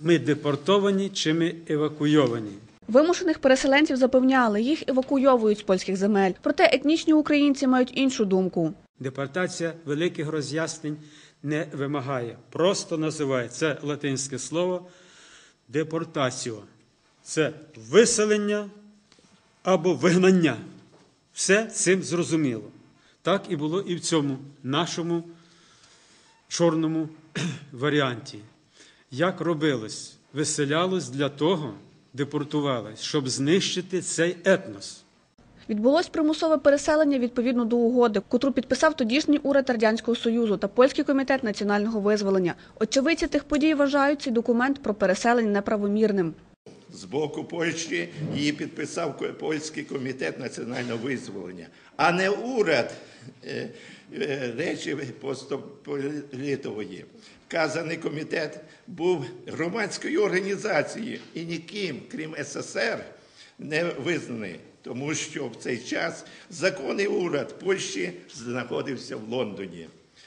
ми депортовані чи ми евакуйовані. Вимушених переселенців запевняли, їх евакуйовують з польських земель. Проте етнічні українці мають іншу думку. Депортація великих роз'яснень не вимагає. Просто називає це латинське слово депортаціо. Це виселення або вигнання. Все цим зрозуміло. Так і було і в цьому нашому чорному варіанті. Як робилось? Виселялось для того, депортувалось, щоб знищити цей етнос. Відбулось примусове переселення відповідно до угоди, котру підписав тодішній уряд Радянського Союзу та Польський комітет національного визволення. Очевидці тих подій вважають цей документ про переселення неправомірним. З боку Польщі її підписав Польський комітет національного визволення, а не уряд Речі Посполитої. Вказаний комітет був громадською організацією і ніким, крім СССР, не визнаний, тому що в цей час законний уряд Польщі знаходився в Лондоні.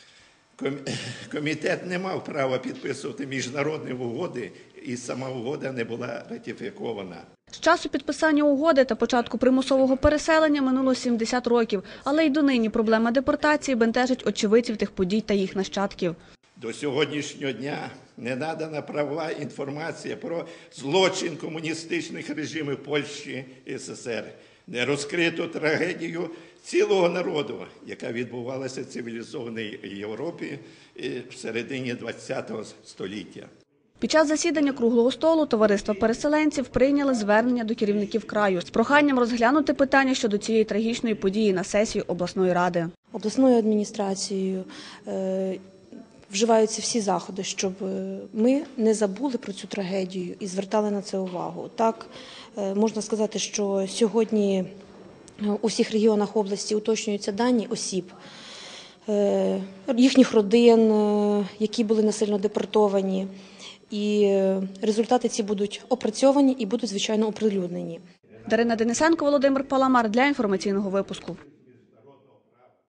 Комітет не мав права підписувати міжнародні угоди, і сама угода не була ратифікована. З часу підписання угоди та початку примусового переселення минуло 70 років, але й донині проблема депортації бентежить очевидців тих подій та їх нащадків. До сьогоднішнього дня не надана права інформація про злочин комуністичних режимів Польщі і СССР. Не розкрито трагедію цілого народу, яка відбувалася в цивілізованій Європі в середині ХХ століття. Під час засідання круглого столу товариства переселенців прийняли звернення до керівників краю з проханням розглянути питання щодо цієї трагічної події на сесії обласної ради. Обласною адміністрацією вживаються всі заходи, щоб ми не забули про цю трагедію і звертали на це увагу. Так, можна сказати, що сьогодні у всіх регіонах області уточнюються дані осіб, їхніх родин, які були насильно депортовані. І результати ці будуть опрацьовані і будуть, звичайно, оприлюднені. Дарина Денисенко, Володимир Паламар для інформаційного випуску.